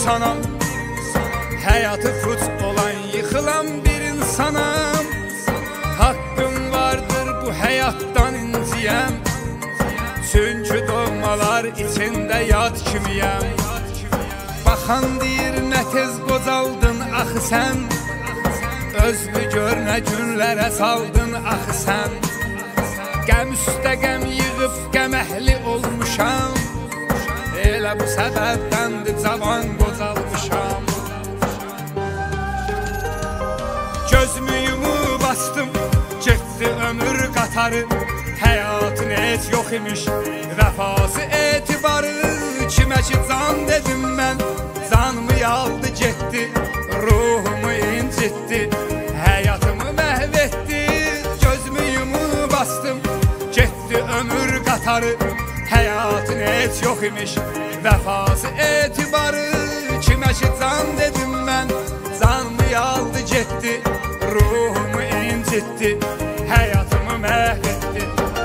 insana, hayatı puç olan yıkılan bir insanam. Hakkım vardır bu hayattan inciyem, çünkü doğmalar içinde yad kimiyem. Baxan deyir nə tez qocaldın axı sən, özlü gör nə günlərə saldın axı sən. Qəm üstə qəm yığıb qəm əhli olmuşam, elə bu səbəbdəndir cavan qocalmışam. Gözümü yumub bastım, getdi ömür qatarı, həyatın heç yox imiş, vəfası etibarı. Kimə ki can dedim mən, canımı yaldı getdi, ruhumu incitdi, həyatımı məhv etdi. Gözümü yumub bastım, getdi ömür qatarı, həyatın heç yox imiş, vəfası etibarı. Kimə ki can dedim mən, canımı yaldı getdi, ruhumu incitdi, həyatımı məhv etdi.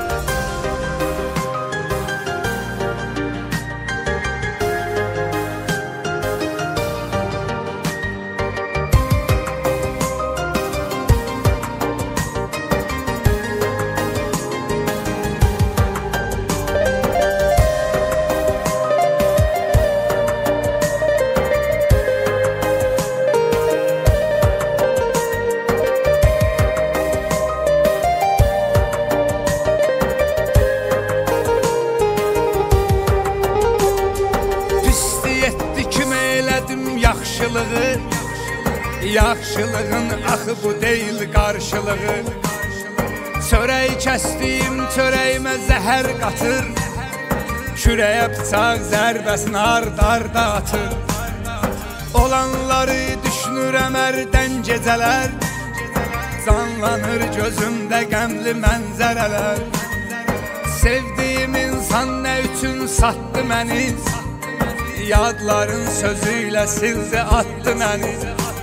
Yaxşılığın axı bu deyil qarşılığı. Çörək kəsdim, çörəyimə zəhər qatır, kürəyə bıçaq zərbəsini ard-arda atır. Olanları düşünürəm ərdən gecələr, canlanır gözümdə qəmli mənzərələr. Sevdiyim insan nə üçün satdı məni, yadların sözü ilə sildi attı məni.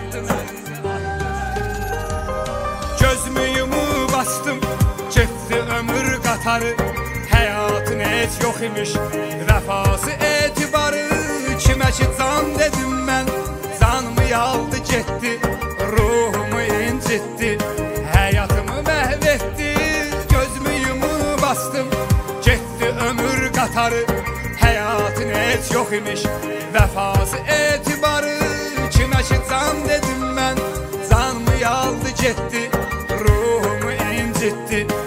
Gözümü yumub bastım, getdi ömür qatarı, həyatın heç yox imiş, vəfası etibarı. Kimə ki can dedim mən, canımı yaldı getdi, ruhumu incitdi, həyatımı məhv etdi. Gözümü yumub bastım, getdi ömür qatarı, həyatın heç yox imiş, vəfası etibarı. Kimə ki can dedim mən, canımı yaldı getdi, ruhumu incitdi,